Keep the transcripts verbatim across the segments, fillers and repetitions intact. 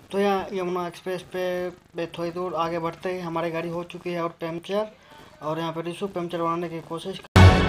तो यहाँ यमुना एक्सप्रेस पे पे थोड़ी दूर आगे बढ़ते ही हमारी गाड़ी हो चुकी है और पंचर, और यहाँ पे रिशु पंचर बनाने की कोशिश।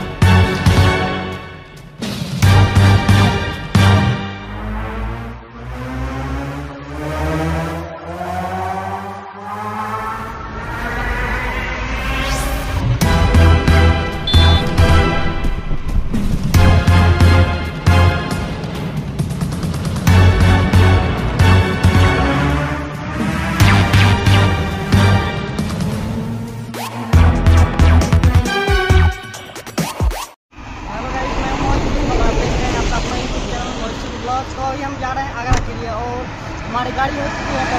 तो अभी हम जा रहे हैं आगरा के लिए और हमारी गाड़ी हो चुकी है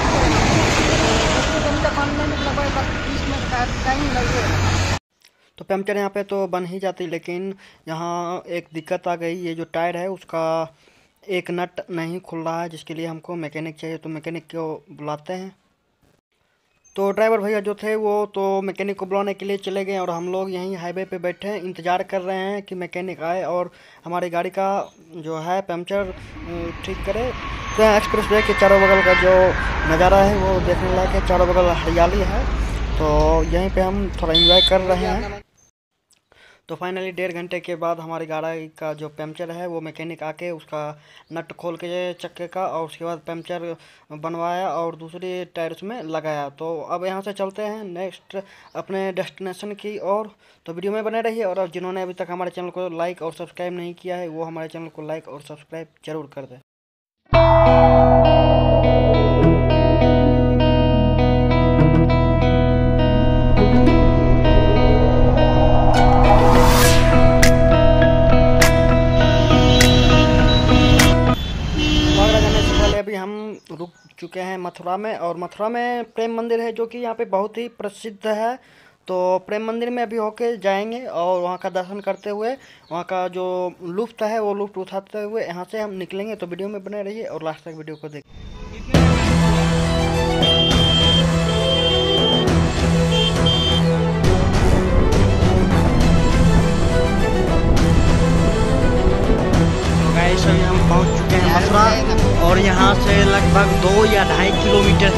लगभग बीस मिनट का टाइम लगेगा। तो पंचर यहाँ पे तो बन ही जाती, लेकिन यहाँ एक दिक्कत आ गई। ये जो टायर है उसका एक नट नहीं खुल रहा है, जिसके लिए हमको मैकेनिक चाहिए। तो मैकेनिक को बुलाते हैं। तो ड्राइवर भैया जो थे वो तो मैकेनिक को बुलाने के लिए चले गए और हम लोग यहीं हाईवे पे बैठे हैं, इंतज़ार कर रहे हैं कि मैकेनिक आए और हमारी गाड़ी का जो है पंचर ठीक करे। तो एक्सप्रेस वे के चारों बगल का जो नज़ारा है वो देखने लायक है, चारों बगल हरियाली है। तो यहीं पे हम थोड़ा एंजॉय कर रहे हैं। तो फाइनली डेढ़ घंटे के बाद हमारी गाड़ी का जो पंचर है वो मैकेनिक आके उसका नट खोल के चक्के का और उसके बाद पंचर बनवाया और दूसरी टायर उसमें लगाया। तो अब यहाँ से चलते हैं नेक्स्ट अपने डेस्टिनेशन की ओर। तो वीडियो में बने रहिए, और जिन्होंने अभी तक हमारे चैनल को लाइक और सब्सक्राइब नहीं किया है वो हमारे चैनल को लाइक और सब्सक्राइब जरूर कर दें। अभी हम रुक चुके हैं मथुरा में, और मथुरा में प्रेम मंदिर है जो कि यहाँ पे बहुत ही प्रसिद्ध है। तो प्रेम मंदिर में अभी होके जाएंगे और वहाँ का दर्शन करते हुए वहाँ का जो लुत्फ़ है वो लुत्फ़ उठाते हुए यहाँ से हम निकलेंगे। तो वीडियो में बने रहिए और लास्ट तक वीडियो को देखिए। अभी हम पहुंच चुके हैं मथुरा, और यहाँ से लगभग दो या ढाई किलोमीटर।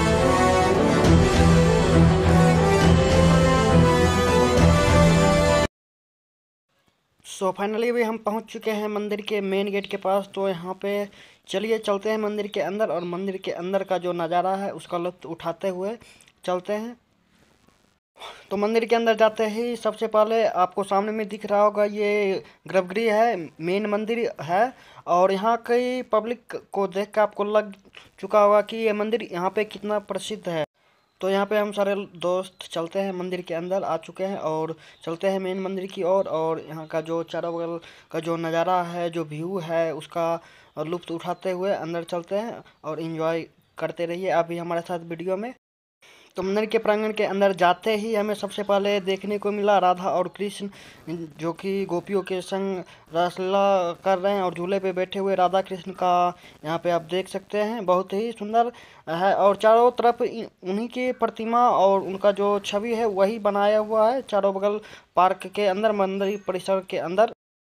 सो फाइनली भी हम पहुंच चुके हैं मंदिर के मेन गेट के पास। तो यहाँ पे चलिए चलते हैं मंदिर के अंदर, और मंदिर के अंदर का जो नज़ारा है उसका लुत्फ़ उठाते हुए चलते हैं। तो मंदिर के अंदर जाते ही सबसे पहले आपको सामने में दिख रहा होगा ये गर्भगृह है, मेन मंदिर है। और यहाँ कई पब्लिक को देख कर आपको लग चुका होगा कि ये मंदिर यहाँ पे कितना प्रसिद्ध है। तो यहाँ पे हम सारे दोस्त चलते हैं मंदिर के अंदर आ चुके हैं और चलते हैं मेन मंदिर की ओर। और, और यहाँ का जो चारों बगल का जो नज़ारा है, जो व्यू है, उसका लुत्फ़ उठाते हुए अंदर चलते हैं और इन्जॉय करते रहिए आप भी हमारे साथ वीडियो में। तो मंदिर के प्रांगण के अंदर जाते ही हमें सबसे पहले देखने को मिला राधा और कृष्ण, जो कि गोपियों के संग रासलीला कर रहे हैं और झूले पे बैठे हुए राधा कृष्ण का यहाँ पे आप देख सकते हैं। बहुत ही सुंदर है और चारों तरफ उन्हीं की प्रतिमा और उनका जो छवि है वही बनाया हुआ है चारों बगल पार्क के अंदर, मंदिर परिसर के अंदर।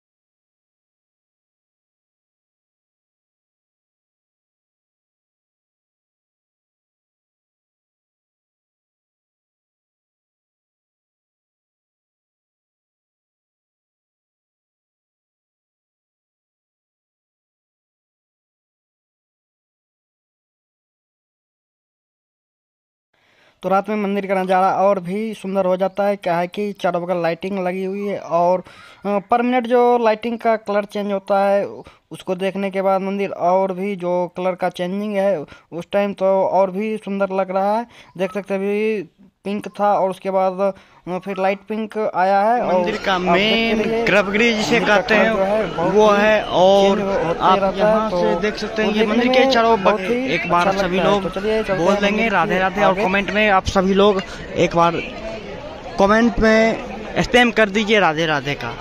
तो रात में मंदिर का नज़ारा और भी सुंदर हो जाता है, क्या है कि चारों बगल लाइटिंग लगी हुई है और पर मिनट जो लाइटिंग का कलर चेंज होता है उसको देखने के बाद मंदिर और भी जो कलर का चेंजिंग है उस टाइम तो और भी सुंदर लग रहा है। देख सकते अभी पिंक था और उसके बाद फिर लाइट पिंक आया है। मंदिर का मेन गर्भगृह जिसे कहते हैं वो है, और आप यहाँ से देख सकते हैं ये मंदिर के चारों बगल। एक बार सभी लोग बोल देंगे राधे राधे, और कमेंट में आप सभी लोग एक बार कमेंट में स्पैम कर दीजिए राधे राधे का।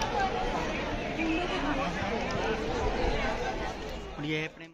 ये है प्रेम।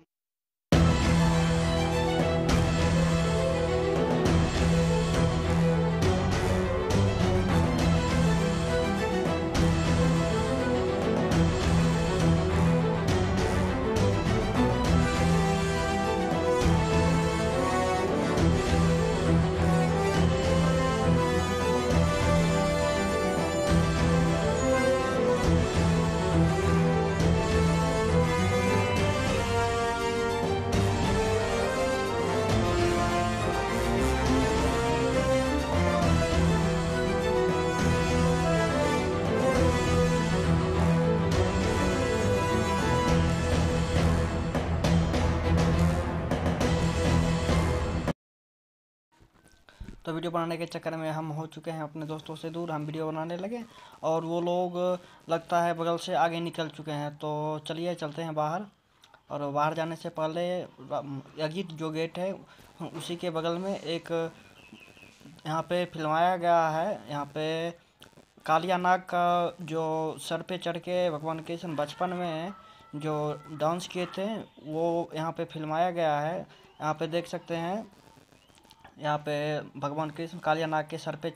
तो वीडियो बनाने के चक्कर में हम हो चुके हैं अपने दोस्तों से दूर। हम वीडियो बनाने लगे और वो लोग लगता है बगल से आगे निकल चुके हैं। तो चलिए चलते हैं बाहर। और बाहर जाने से पहले एग्जिट जो गेट है उसी के बगल में एक यहाँ पे फिल्माया गया है। यहाँ पे कालिया नाग का जो सर पे चढ़ के भगवान कृष्ण बचपन में जो डांस किए थे वो यहाँ पे फिल्माया गया है। यहाँ पे देख सकते हैं, यहाँ पे भगवान कृष्ण कालिया नाग के सर पे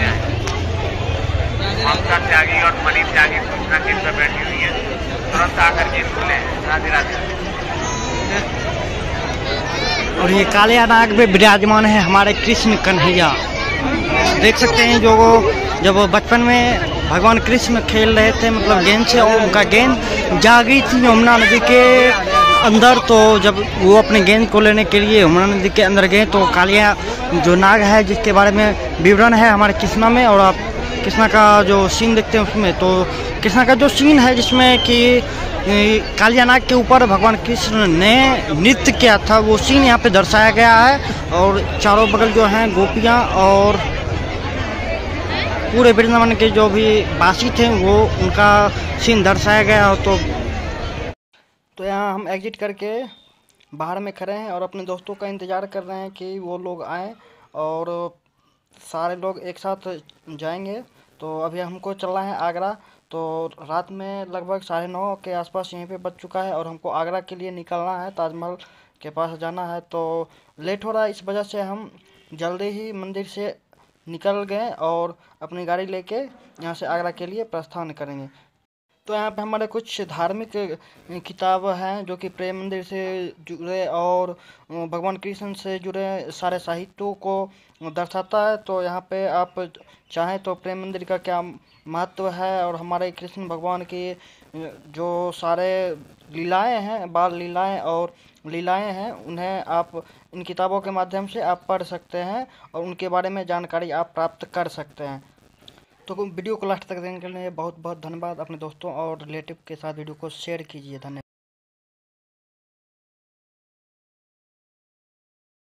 ममता त्यागी और मनी त्यागी सूचना केंद्र पर बैठी हुई है, तुरंत आकर के खुले। राधे राधे। और ये कालिया नाग में विराजमान है हमारे कृष्ण कन्हैया। देख सकते हैं जो जब बचपन में भगवान कृष्ण खेल रहे थे मतलब गेंद से, और उनका गेंद जा गई थी यमुना नदी के अंदर। तो जब वो अपने गेंद को लेने के लिए यमुना नदी के अंदर गए तो कालिया जो नाग है जिसके बारे में विवरण है हमारे कृष्णा में, और आप कृष्णा का जो सीन देखते हैं उसमें, तो कृष्णा का जो सीन है जिसमें कि कालिया नाग के ऊपर भगवान कृष्ण ने नृत्य किया था वो सीन यहाँ पे दर्शाया गया है। और चारों बगल जो हैं गोपियाँ और पूरे वृंदावन के जो भी वासी थे वो उनका सीन दर्शाया गया हो। तो तो यहाँ हम एग्जिट करके बाहर में खड़े हैं और अपने दोस्तों का इंतज़ार कर रहे हैं कि वो लोग आएँ और सारे लोग एक साथ जाएंगे। तो अभी हमको चलना है आगरा। तो रात में लगभग साढ़े नौ के आसपास यहीं पे बज चुका है और हमको आगरा के लिए निकलना है, ताजमहल के पास जाना है। तो लेट हो रहा है, इस वजह से हम जल्दी ही मंदिर से निकल गए और अपनी गाड़ी लेके यहाँ से आगरा के लिए प्रस्थान करेंगे। तो यहाँ पे हमारे कुछ धार्मिक किताब हैं जो कि प्रेम मंदिर से जुड़े और भगवान कृष्ण से जुड़े सारे साहित्यों को दर्शाता है। तो यहाँ पे आप चाहें तो प्रेम मंदिर का क्या महत्व है और हमारे कृष्ण भगवान की जो सारे लीलाएं हैं, बाल लीलाएं और लीलाएं हैं, उन्हें आप इन किताबों के माध्यम से आप पढ़ सकते हैं और उनके बारे में जानकारी आप प्राप्त कर सकते हैं। तो वीडियो को लास्ट तक देखने के लिए बहुत बहुत धन्यवाद। अपने दोस्तों और रिलेटिव के साथ वीडियो को शेयर कीजिए। धन्यवाद।